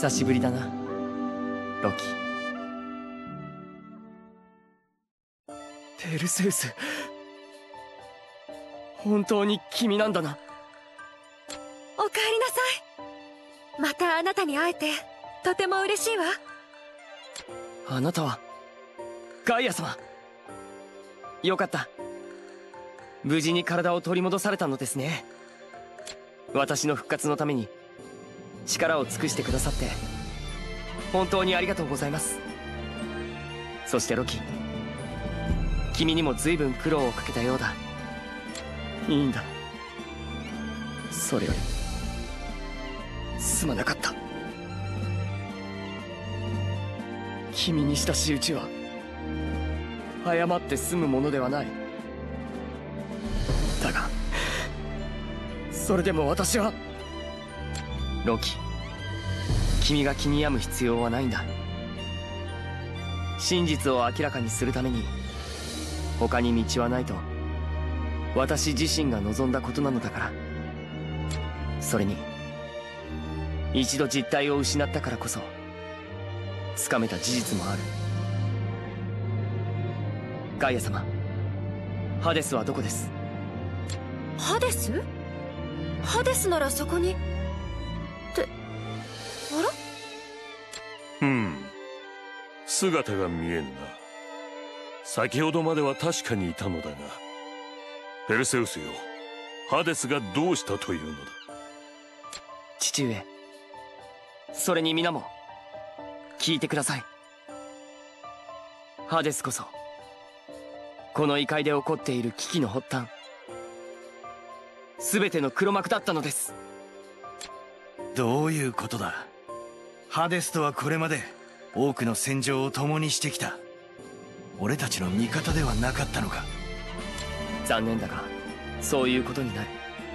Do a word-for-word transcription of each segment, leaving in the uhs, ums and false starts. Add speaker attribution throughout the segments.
Speaker 1: 久しぶりだな、ロキ。ペルセウス、本当に君なんだな。
Speaker 2: おかえりなさい。またあなたに会えてとても嬉しいわ。
Speaker 1: あなたはガイア様。よかった、無事に体を取り戻されたのですね。私の復活のために力を尽くしてくださって本当にありがとうございます。そしてロキ、君にも随分苦労をかけたようだ。いいんだ、それよりすまなかった。君にした仕打ちは謝って済むものではない。だがそれでも私は。ロキ、君が気に病む必要はないんだ。真実を明らかにするために他に道はないと私自身が望んだことなのだから。それに一度実体を失ったからこそつかめた事実もある。ガイア様、ハデスはどこです？
Speaker 2: ハデス？ハデスならそこに。ってあら？
Speaker 3: うん、姿が見えぬな。先ほどまでは確かにいたのだが。ペルセウスよ、ハデスがどうしたというのだ？
Speaker 1: 父上、それに皆も聞いてください。ハデスこそこの異界で起こっている危機の発端、全ての黒幕だったのです。
Speaker 4: どういうことだ？ハデスとはこれまで多くの戦場を共にしてきた。俺たちの味方ではなかったのか？
Speaker 1: 残念だがそういうことになる。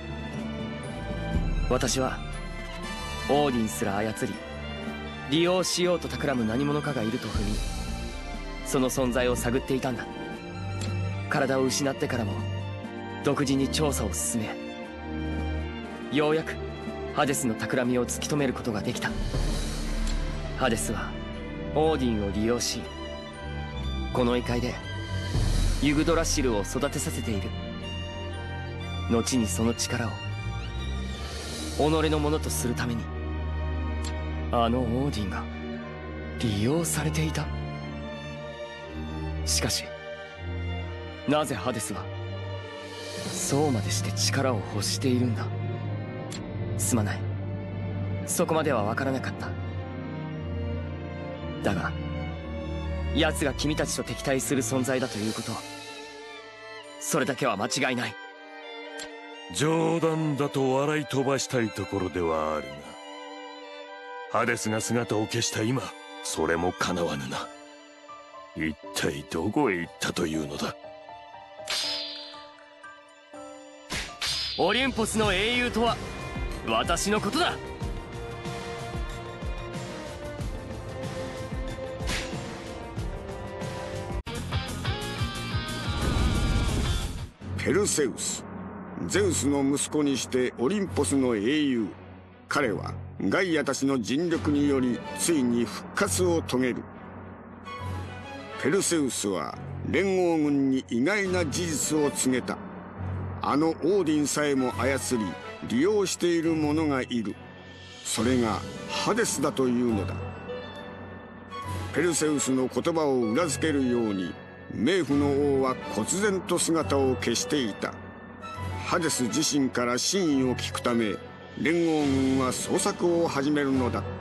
Speaker 1: 私はオーディンすら操り利用しようと企む何者かがいると踏み、その存在を探っていたんだ。体を失ってからも独自に調査を進め、ようやくハデスの企みを突き止めることができた。ハデスはオーディンを利用し、この異界でユグドラシルを育てさせている。後にその力を己のものとするためにあのオーディンが利用されていた。しかしなぜハデスはそうまでして力を欲しているんだ？すまない、そこまでは分からなかった。だが奴が君たちと敵対する存在だということ、それだけは間違いない。
Speaker 3: 冗談だと笑い飛ばしたいところではあるが、ハデスが姿を消した今、それも叶わぬな。一体どこへ行ったというのだ？
Speaker 1: オリンポスの英雄とは私のことだ。
Speaker 5: ペルセウス、ゼウスの息子にしてオリンポスの英雄。彼はガイアたちの尽力によりついに復活を遂げる。ペルセウスは連合軍に意外な事実を告げた。あのオーディンさえも操り利用している者がいる。それがハデスだというのだ。ペルセウスの言葉を裏付けるように冥府の王は忽然と姿を消していた。ハデス自身から真意を聞くため連合軍は捜索を始めるのだった。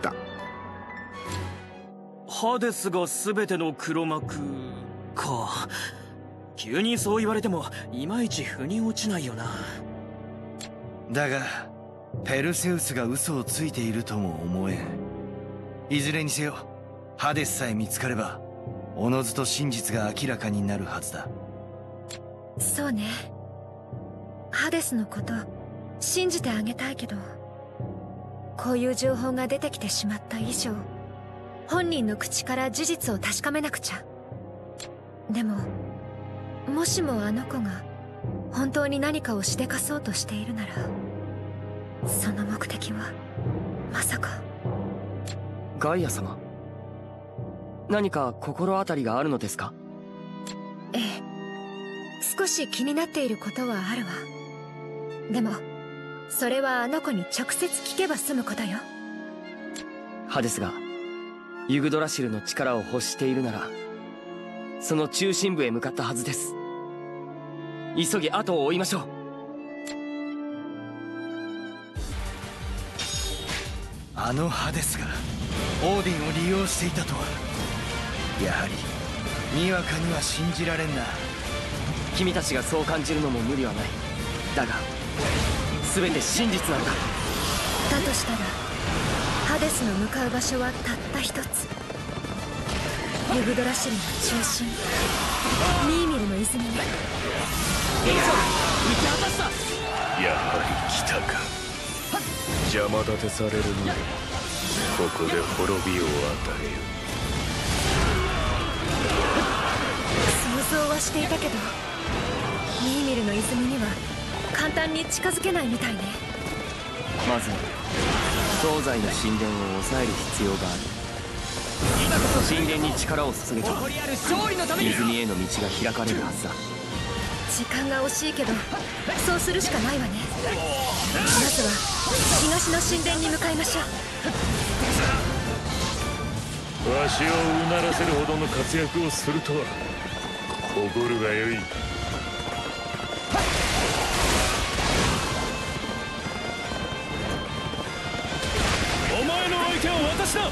Speaker 6: ハデスが全ての黒幕か。急にそう言われてもいまいち腑に落ちないよな。
Speaker 4: だがペルセウスが嘘をついているとも思えん。いずれにせよハデスさえ見つかればおのずと真実が明らかになるはずだ。
Speaker 2: そうね、ハデスのこと信じてあげたいけど、こういう情報が出てきてしまった以上本人の口から事実を確かめなくちゃ。でももしもあの子が本当に何かをしでかそうとしているなら、その目的はまさか。
Speaker 1: ガイア様、何か心当たりがあるのですか？
Speaker 2: ええ、少し気になっていることはあるわ。でもそれはあの子に直接聞けば済むことよ。
Speaker 1: ハデスがユグドラシルの力を欲しているなら、その中心部へ向かったはずです。急ぎ後を追いましょう。
Speaker 4: あのハデスがオーディンを利用していたとは、やはりにわかには信じられんな。
Speaker 1: 君たちがそう感じるのも無理はない。だが全て真実なんだ。
Speaker 2: だとしたらハデスの向かう場所はたった一つ。ユグドラシルの中心、ミーミルの泉ね。
Speaker 1: エイソン、受け渡した。
Speaker 3: やはり来たか。邪魔立てされるのでここで滅びを与えよ。
Speaker 2: 想像はしていたけど、ミーミルの泉には簡単に近づけないみたいね。
Speaker 1: まず東西の神殿を抑える必要がある。神殿に力を注げば泉への道が開かれるはずだ。
Speaker 2: 時間が惜しいけどそうするしかないわね。まずは東の神殿に向かいましょう。
Speaker 3: わしをうならせるほどの活躍をするとは心がよい。お前の相手は私だ。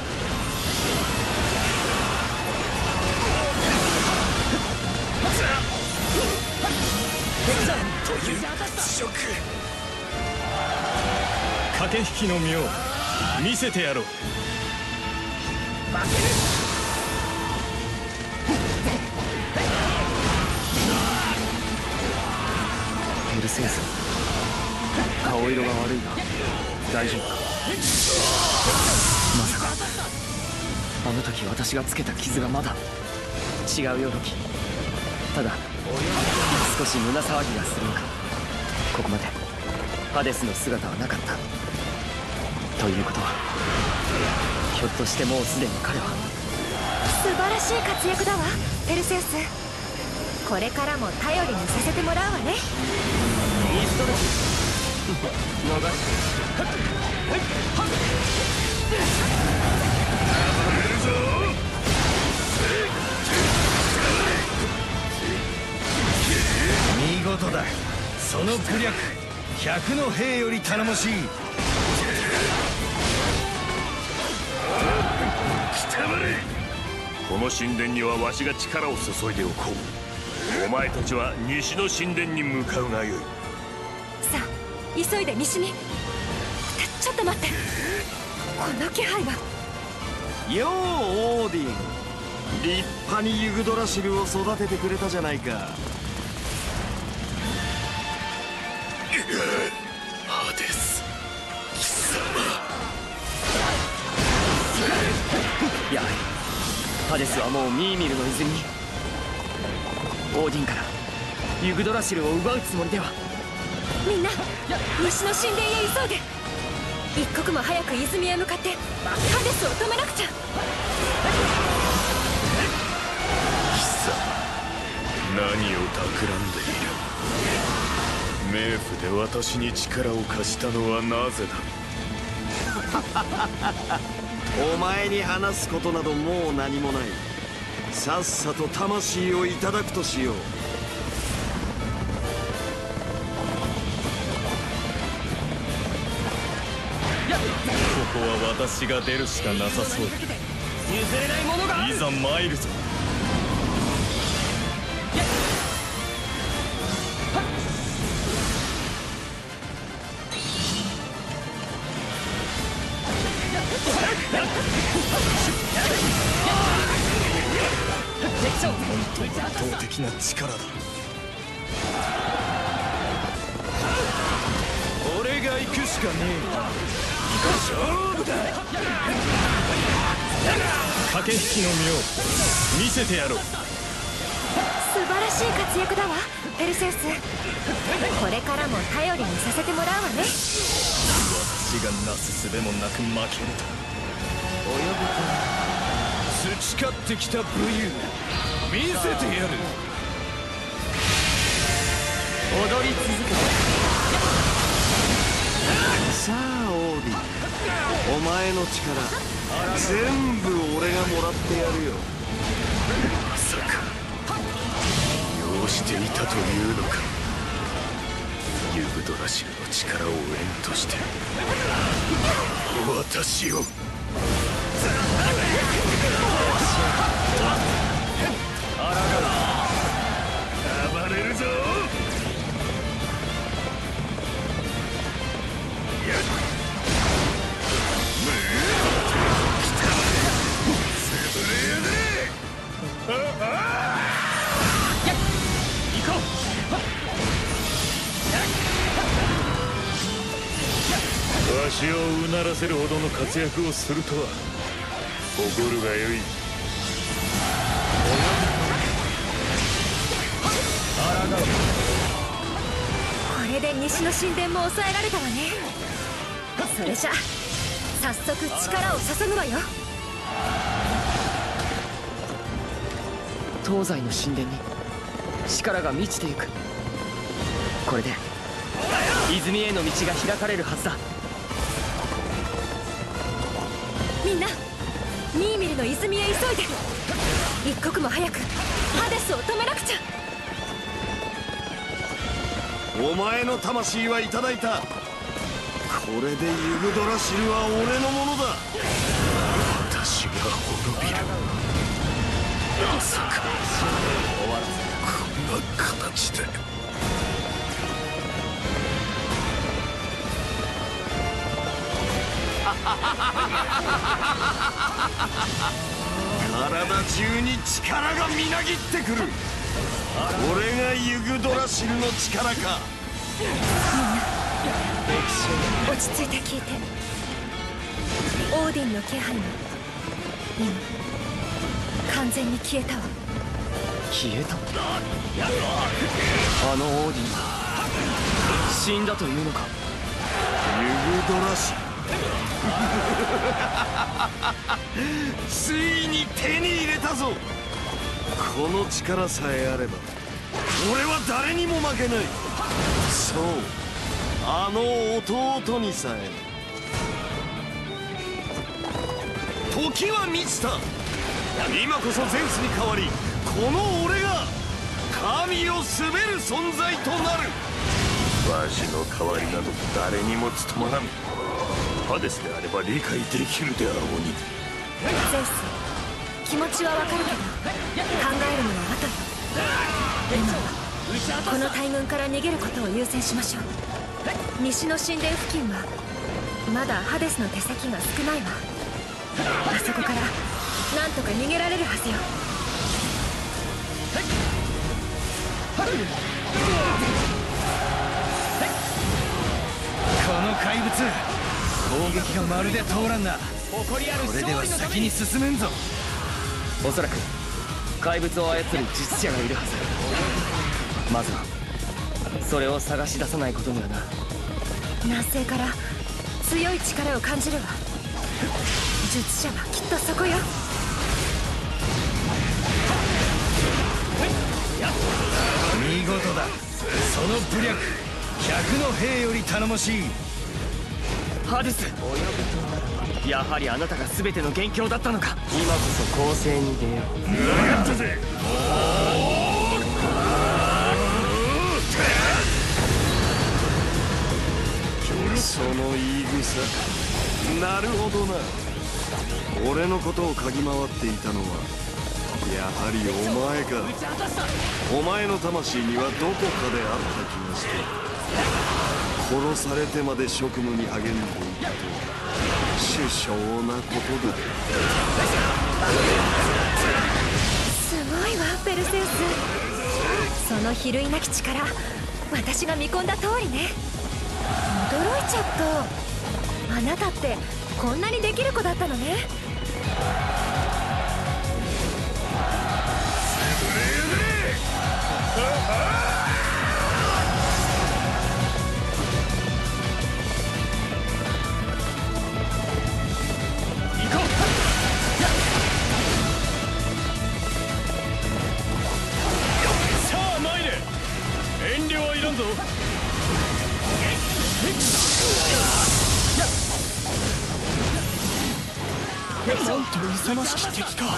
Speaker 3: という侮辱。駆け引きの妙見せてやろう。
Speaker 1: ペルセウス、顔色が悪いが大丈夫か？まさかあの時私がつけた傷がまだ。違うよロキ。ただ少し胸騒ぎがするが、ここまでハデスの姿はなかった。ということはひょっとしてもうすでに彼は。
Speaker 2: 素晴らしい活躍だわペルセウス。これからも頼りにさせてもらうわね。
Speaker 1: イーストロ逃
Speaker 4: 見事だ。その武略百の兵より頼もしい。
Speaker 3: この神殿にはわしが力を注いでおこう。お前たちは西の神殿に向かうがよい。
Speaker 2: さあ急いで西に。ちょっと待って、この気配は。
Speaker 7: ようオーディン、立派にユグドラシルを育ててくれたじゃないか。
Speaker 3: ハデス貴様。
Speaker 1: やはりハデスはもうミーミルの泉に。オーディンからユグドラシルを奪うつもりでは。
Speaker 2: みんな西の神殿へ急いで。一刻も早く泉へ向かってハデスを止めなくちゃ。
Speaker 3: 貴様、何を企んでいる。冥府で私に力を貸したのはなぜだ。
Speaker 7: お前に話すことなどもう何もない。さっさと魂をいただくとしよう。
Speaker 3: ここは私が出るしかなさそうだ。
Speaker 1: 譲れないものがある。
Speaker 3: いざ参るぞ。圧倒的な力だ。
Speaker 7: 俺が行くしかねえ。勝負だ。
Speaker 3: 駆け引きの妙見せてやろう。
Speaker 2: 素晴らしい活躍だわペルセウス。これからも頼りにさせてもらうわね。
Speaker 3: 私がなすすべもなく負けると。
Speaker 8: 培ってきた武勇見せてやる。
Speaker 1: 踊り続けて。
Speaker 7: さあオーディン、お前の力全部俺がもらってやるよ。
Speaker 3: まさか要していたというのか。ユグドラシルの力を縁として私を。暴れるぞ。わしをうならせるほどの活躍をするとは誇るがよい。
Speaker 2: これで西の神殿も抑えられたわね。それじゃ早速力を注ぐわよ。
Speaker 1: 東西の神殿に力が満ちてゆく。これで泉への道が開かれるはずだ。
Speaker 2: みんなニーミルの泉へ急いで。一刻も早くハデスを止めなくちゃ。
Speaker 7: お前の魂はいただいた。これでユグドラシルは俺のものだ。
Speaker 3: 私が滅びる。まさかこんな形で。
Speaker 7: 体中に力がみなぎってくる。これがユグドラシルの力か。
Speaker 2: 落ち着いて聞いて。オーディンの気配も今完全に消えたわ。
Speaker 1: 消えた。あのオーディンは死んだというのか。
Speaker 7: ユグドラシルついに手に入れたぞ。この力さえあれば俺は誰にも負けない。そう、あの弟にさえ。時は満ちた。今こそゼウスに代わりこの俺が神を統べる存在となる。
Speaker 3: わしの代わりなど誰にも務まらん。ハデスであれば理解できるであろうに。
Speaker 2: ゼウス、気持ちはわかるけど考えるのは後よ。今はこの大軍から逃げることを優先しましょう。西の神殿付近はまだハデスの手先が少ないわ。あそこからなんとか逃げられるはずよ。
Speaker 4: この怪物攻撃がまるで通らんな。これでは先に進めんぞ。
Speaker 1: おそらく怪物を操る術者がいるはず。まずはそれを探し出さないことにはな。
Speaker 2: 南西から強い力を感じるわ。術者はきっとそこよ。
Speaker 4: 見事だ。その武略百の兵より頼もしい。
Speaker 1: ハデス、やはりあなたが全ての元凶だったのか。今こそ攻勢に出よう。
Speaker 3: 分かったぜ。
Speaker 7: その言い草、なるほどな。俺のことを嗅ぎ回っていたのはやはりお前か。お前の魂にはどこかであった気がして、殺されてまで職務に励んでいたとは殊勝なことだ。
Speaker 2: すごいわペルセウス。その比類なき力、私が見込んだ通りね。驚いちゃった。あなたってこんなにできる子だったのね。
Speaker 1: 行こう。
Speaker 8: なんと勇ましき敵か。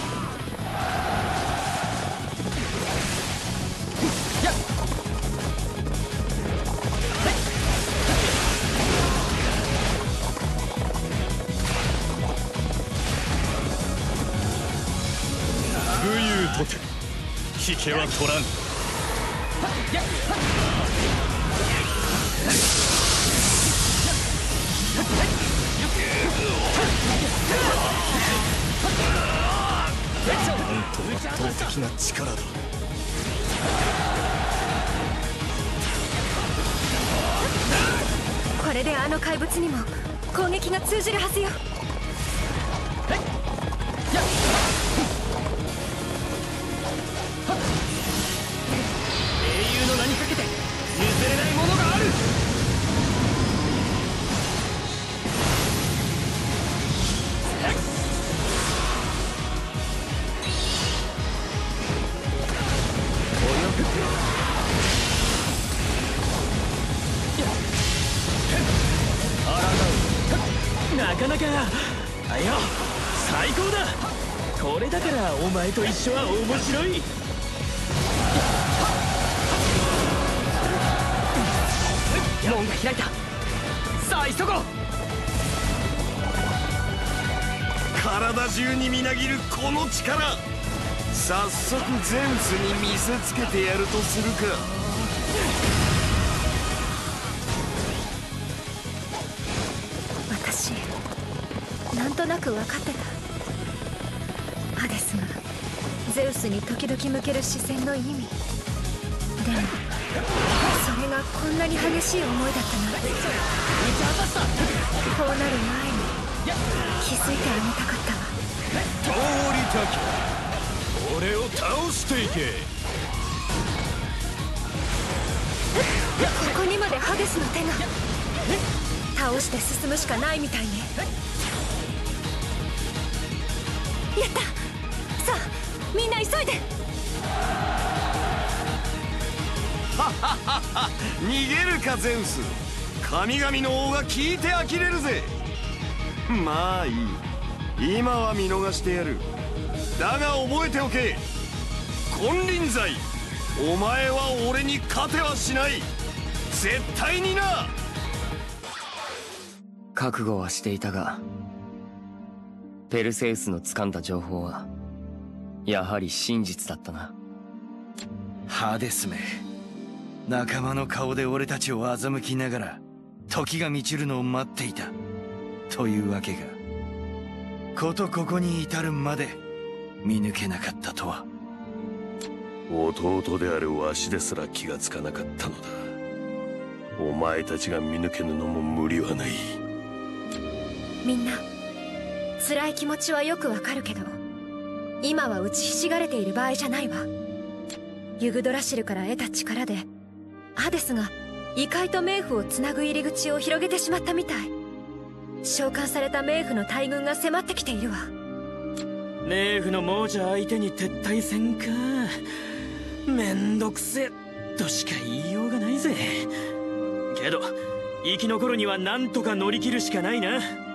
Speaker 8: 武勇とて引けは取らん。なんと圧倒的な力だ。
Speaker 2: これであの怪物にも攻撃が通じるはずよ。
Speaker 1: 英雄の名にかけて譲れないものがある。
Speaker 6: なかなかあよ最高だ。これだからお前と一緒は面白い。
Speaker 1: 門が開いた。さあ急ごう。
Speaker 7: 体中にみなぎるこの力、早速ゼウスに見せつけてやるとするか。
Speaker 2: 私なんとなく分かってた。ハデスがゼウスに時々向ける視線の意味。でもそれがこんなに激しい思いだったなんて。こうなる前に気づいてあげたかったわ。
Speaker 8: 通りたき俺を倒していけ。
Speaker 2: ここにまでハデスの手が。倒して進むしかないみたいね。やった。さあみんな急いで。
Speaker 7: 逃げるかゼウス。神々の王が聞いて呆れるぜ。まあいい、今は見逃してやる。だが覚えておけ、金輪際お前は俺に勝てはしない。絶対にな。
Speaker 1: 覚悟はしていたが、ペルセウスの掴んだ情報はやはり真実だったな。
Speaker 4: ハデスめ、仲間の顔で俺たちを欺きながら時が満ちるのを待っていたというわけが。ことここに至るまで見抜けなかったとは。
Speaker 3: 弟であるわしですら気がつかなかったのだ。お前たちが見抜けぬのも無理はない。
Speaker 2: みんな辛い気持ちはよくわかるけど、今は打ちひしがれている場合じゃないわ。ユグドラシルから得た力でハデスが異界と冥府をつなぐ入り口を広げてしまったみたい。召喚された冥府の大軍が迫ってきているわ。
Speaker 6: 冥府の亡者相手に撤退戦か。めんどくせとしか言いようがないぜ。けど生き残るには何とか乗り切るしかないな。